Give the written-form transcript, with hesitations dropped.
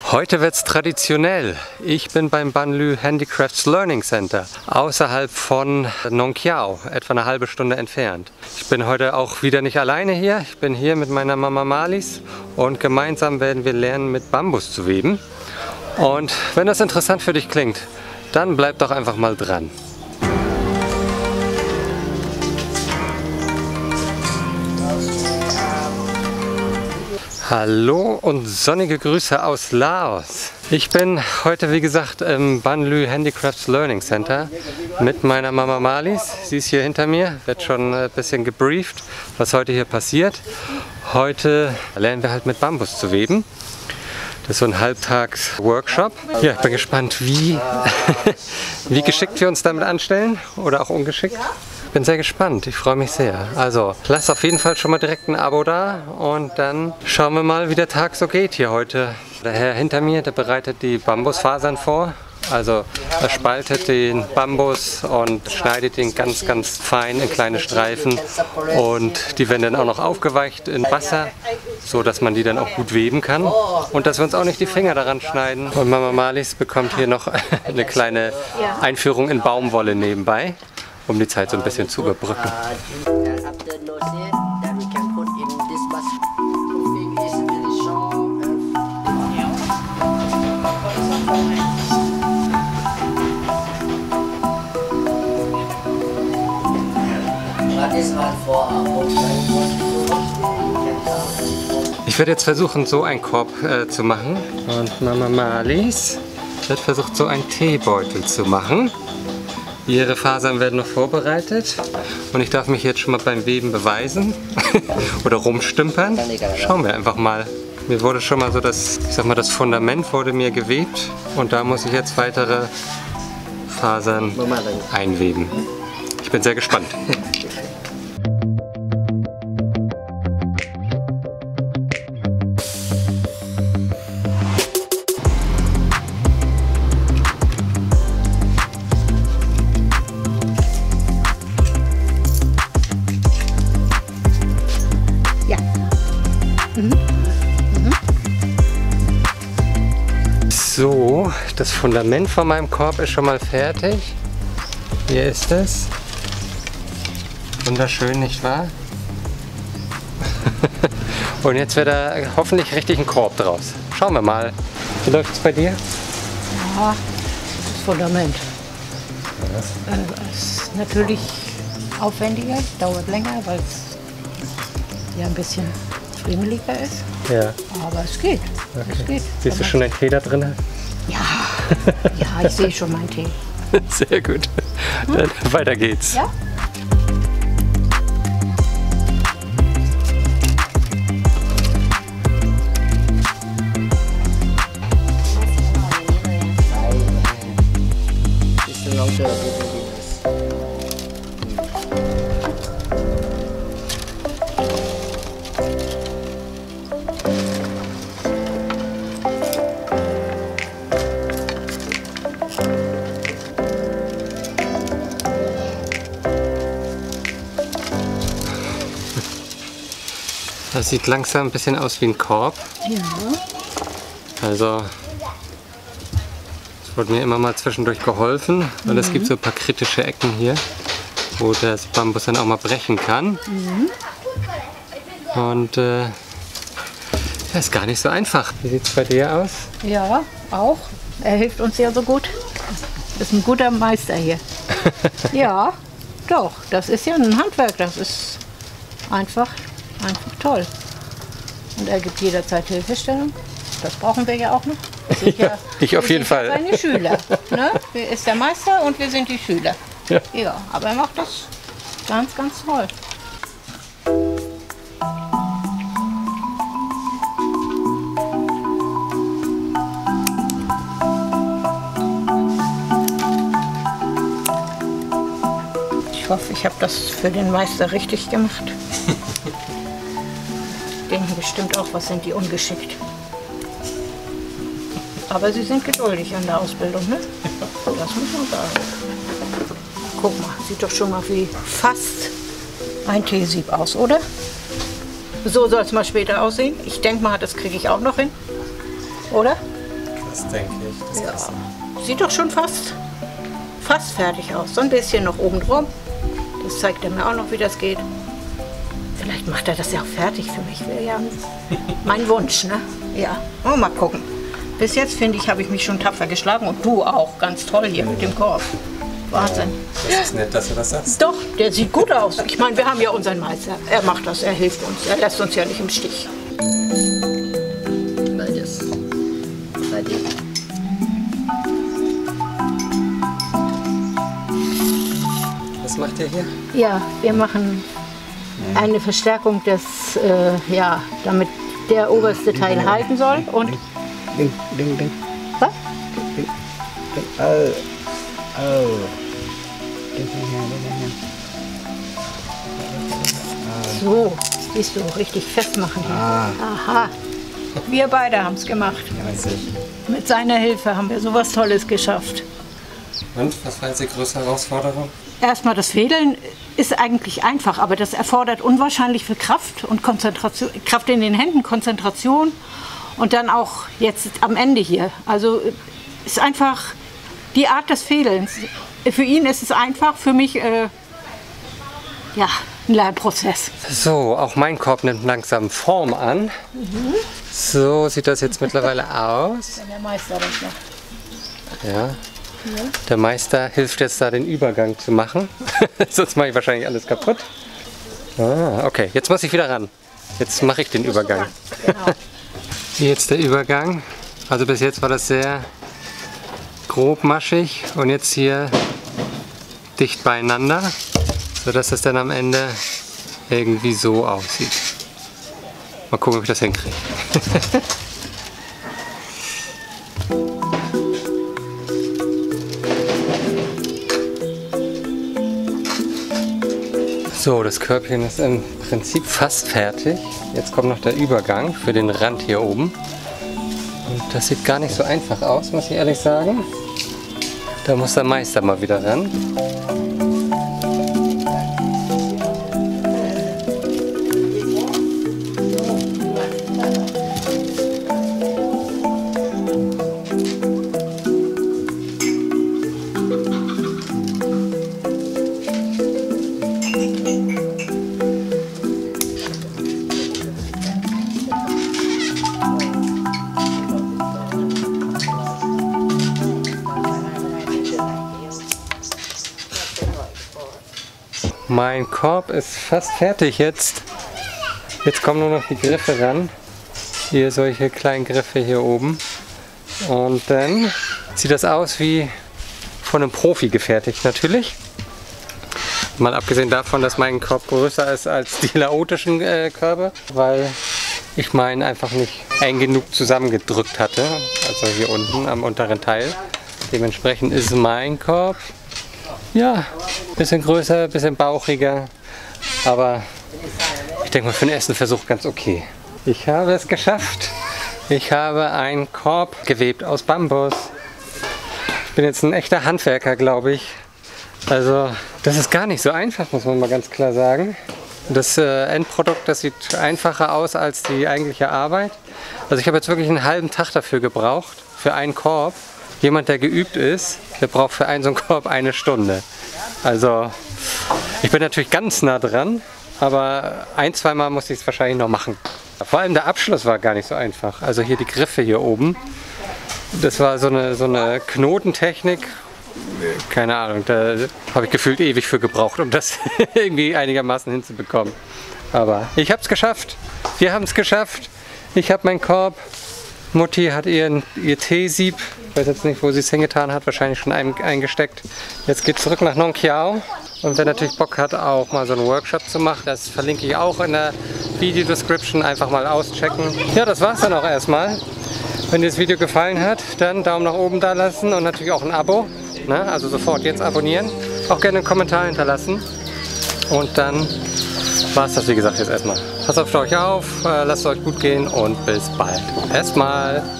Heute wird's traditionell. Ich bin beim Banlieue Handicrafts Learning Center, außerhalb von Nong Kiao, etwa eine halbe Stunde entfernt. Ich bin heute auch wieder nicht alleine hier. Ich bin hier mit meiner Mama Marlies und gemeinsam werden wir lernen, mit Bambus zu weben. Und wenn das interessant für dich klingt, dann bleib doch einfach mal dran. Hallo und sonnige Grüße aus Laos. Ich bin heute, wie gesagt, im Banlieue Handicrafts Learning Center mit meiner Mama Marlies. Sie ist hier hinter mir, wird schon ein bisschen gebrieft, was heute hier passiert. Heute lernen wir halt mit Bambus zu weben. Das ist so ein Halbtags-Workshop. Ja, ich bin gespannt, wie geschickt wir uns damit anstellen oder auch ungeschickt. Ich bin sehr gespannt, ich freue mich sehr. Also, lasst auf jeden Fall schon mal direkt ein Abo da und dann schauen wir mal, wie der Tag so geht hier heute. Der Herr hinter mir, der bereitet die Bambusfasern vor. Also, er spaltet den Bambus und schneidet ihn ganz, ganz fein in kleine Streifen. Und die werden dann auch noch aufgeweicht in Wasser, so dass man die dann auch gut weben kann. Und dass wir uns auch nicht die Finger daran schneiden. Und Mama Marlies bekommt hier noch eine kleine Einführung in Baumwolle nebenbei, um die Zeit so ein bisschen zu überbrücken. Ich werde jetzt versuchen, so einen Korb zu machen. Und Mama Marlies wird versucht, so einen Teebeutel zu machen. Ihre Fasern werden noch vorbereitet und ich darf mich jetzt schon mal beim Weben beweisen oder rumstümpern. Schauen wir einfach mal. Mir wurde schon mal so das Fundament wurde mir gewebt und da muss ich jetzt weitere Fasern einweben. Ich bin sehr gespannt. So, das Fundament von meinem Korb ist schon mal fertig. Hier ist es. Wunderschön, nicht wahr? Und jetzt wird da hoffentlich richtig ein Korb draus. Schauen wir mal. Wie läuft es bei dir? Ja, das Fundament. Ist natürlich aufwendiger, dauert länger, weil es ja ein bisschen friemeliger ist. Ja. Aber es geht. Okay. Es geht. Siehst du schon den Tee da drin? Ja, ja, ich sehe schon meinen Tee. Sehr gut. Dann weiter geht's. Ja? Das sieht langsam ein bisschen aus wie ein Korb. Ja. Also, es wurde mir immer mal zwischendurch geholfen, weil es gibt so ein paar kritische Ecken hier, wo das Bambus dann auch mal brechen kann. Und das ist gar nicht so einfach. Wie sieht es bei dir aus? Ja, auch. Er hilft uns ja so gut. Ist ein guter Meister hier. Ja, doch. Das ist ja ein Handwerk. Das ist einfach toll. Und er gibt jederzeit Hilfestellung. Das brauchen wir ja auch noch. Ja, ich auf jeden Fall. Seine Schüler. Ne? Er ist der Meister und wir sind die Schüler. Ja. Ja, aber er macht das ganz, ganz toll. Ich hoffe, ich habe das für den Meister richtig gemacht. Denken bestimmt auch, was sind die ungeschickt. Aber sie sind geduldig an der Ausbildung, ne? Das muss man sagen. Guck mal, sieht doch schon mal wie fast ein Teesieb aus, oder? So soll es mal später aussehen. Ich denke mal, das kriege ich auch noch hin. Oder? Das denke ich. Das Essen. Sieht doch schon fast fertig aus. So ein bisschen noch oben drum. Das zeigt er mir auch noch, wie das geht. Vielleicht macht er das ja auch fertig für mich. Wäre ja mein Wunsch, ne? Ja, mal gucken. Bis jetzt, finde ich, habe ich mich schon tapfer geschlagen. Und du auch. Ganz toll hier mit dem Korb. Wahnsinn. Das ist nett, dass du das sagst. Doch, der sieht gut aus. Ich meine, wir haben ja unseren Meister. Er macht das, er hilft uns. Er lässt uns ja nicht im Stich. Bei dir. Was macht ihr hier? Ja, wir machen eine Verstärkung des, damit der oberste Teil halten soll. Und Ding. was? So, siehst du, richtig festmachen hier. Aha. Wir beide haben es gemacht. Mit seiner Hilfe haben wir sowas Tolles geschafft. Und, was war jetzt die größte Herausforderung? Erstmal das Fädeln ist eigentlich einfach, aber das erfordert unwahrscheinlich viel Kraft und Konzentration, Kraft in den Händen, Konzentration und dann auch jetzt am Ende hier. Also ist einfach die Art des Fädelns. Für ihn ist es einfach, für mich ein Lernprozess. So, auch mein Korb nimmt langsam Form an. So sieht das jetzt mittlerweile aus. Wenn der Meister das macht. Ja. Der Meister hilft jetzt da den Übergang zu machen. Sonst mache ich wahrscheinlich alles kaputt. Okay, jetzt muss ich wieder ran. Jetzt mache ich den Übergang. Genau. Hier jetzt der Übergang. Also bis jetzt war das sehr grobmaschig und jetzt hier dicht beieinander, sodass das dann am Ende irgendwie so aussieht. Mal gucken, ob ich das hinkriege. So, das Körbchen ist im Prinzip fast fertig. Jetzt kommt noch der Übergang für den Rand hier oben. Und das sieht gar nicht so einfach aus, muss ich ehrlich sagen. Da muss der Meister mal wieder ran. Mein Korb ist fast fertig jetzt. Jetzt kommen nur noch die Griffe ran. Hier solche kleinen Griffe hier oben. Und dann sieht das aus wie von einem Profi gefertigt natürlich. Mal abgesehen davon, dass mein Korb größer ist als die laotischen Körbe, weil ich meinen einfach nicht eng genug zusammengedrückt hatte. Also hier unten am unteren Teil. Dementsprechend ist mein Korb ja, bisschen größer, bisschen bauchiger, aber ich denke mal für den ersten Versuch ganz okay. Ich habe es geschafft. Ich habe einen Korb gewebt aus Bambus. Ich bin jetzt ein echter Handwerker, glaube ich. Also das ist gar nicht so einfach, muss man mal ganz klar sagen. Das Endprodukt, das sieht einfacher aus als die eigentliche Arbeit. Also ich habe jetzt wirklich einen halben Tag dafür gebraucht, für einen Korb. Jemand, der geübt ist, der braucht für einen so einen Korb 1 Stunde. Also ich bin natürlich ganz nah dran, aber 1-2 Mal musste ich es wahrscheinlich noch machen. Vor allem der Abschluss war gar nicht so einfach. Also hier die Griffe hier oben, das war so eine Knotentechnik. Keine Ahnung, da habe ich gefühlt ewig für gebraucht, um das irgendwie einigermaßen hinzubekommen. Aber ich habe es geschafft. Wir haben es geschafft. Ich habe meinen Korb. Mutti hat ihr T-Sieb, ich weiß jetzt nicht, wo sie es hingetan hat, wahrscheinlich schon eingesteckt. Jetzt geht es zurück nach Nong Kiao und wer natürlich Bock hat, auch mal so einen Workshop zu machen, das verlinke ich auch in der Video-Description, einfach mal auschecken. Ja, das war's dann auch erstmal. Wenn dir das Video gefallen hat, dann Daumen nach oben da lassen und natürlich auch ein Abo, ne? Also sofort jetzt abonnieren, auch gerne einen Kommentar hinterlassen und dann war's das wie gesagt jetzt erstmal. Passt auf euch auf, lasst es euch gut gehen und bis bald. Erstmal.